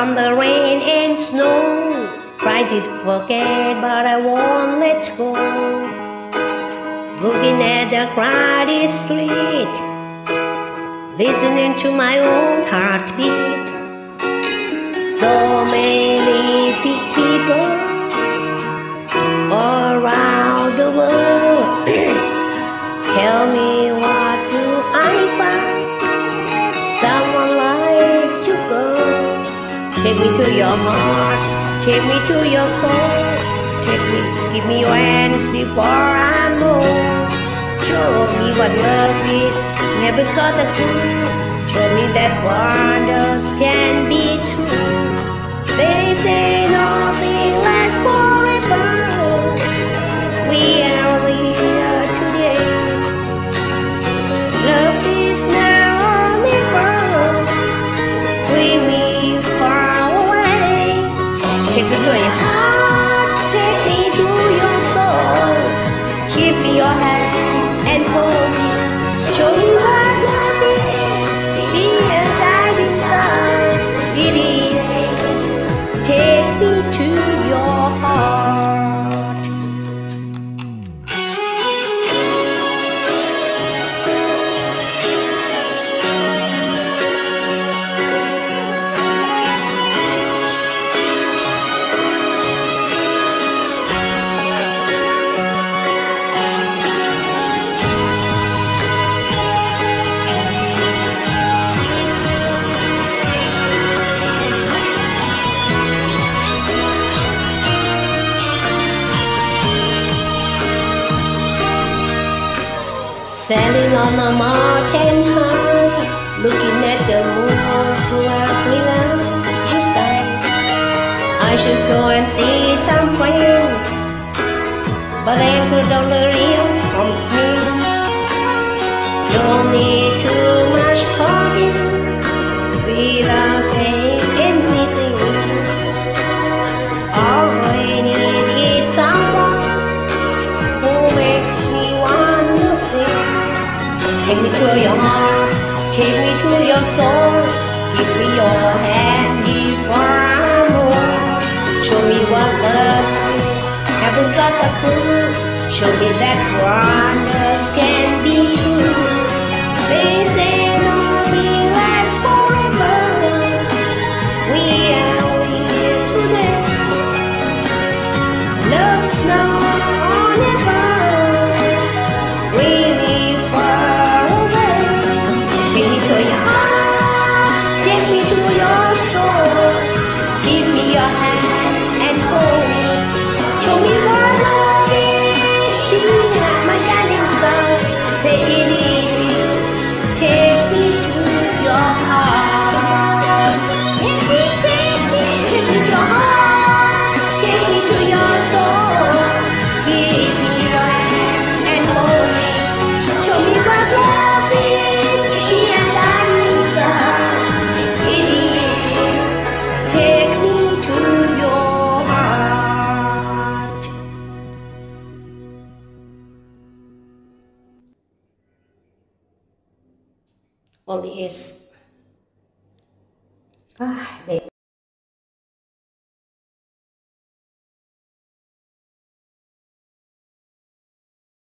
from the rain and snow. Try to forget, but I won't let go. Looking at the crowded street, listening to my own heartbeat. So many people around the world. Tell me, what do I find? Someone like you, girl. Take me to your heart, take me to your soul. Give me your hands before I go. Show me what love is, never got a clue. Show me that wonders can be true. They say nothing lasts forever. We are here today. Love is now or never. Bring me far away. Take me to your heart, take me to your soul. Give me your hand and hold me. Show me what love is. Be a guiding star. It is. Take me to your heart. Sailing on a mountain high, looking at the moon through a clear sky. I should go and see some friends, but they could only real from me. Don't need too much talking without saying anything. All I need is someone who makes me want to sing. Take me to your heart, take me to your soul. Give me your hand before I go. Show me what love is, haven't got a clue. Show me that wonders can be true. They say nothing lasts forever. We are here today. Love's now or never. Really far away. Take me to your heart, take me to your soul. Give me your hand and hold me. Show me what love is. Be my guiding star. Say it is. Take me to your heart. Take me to your heart. Take me to your soul. Give me your hand and hold me. Show me what love is. Be a guiding star. It is. Take me to your heart. Only is.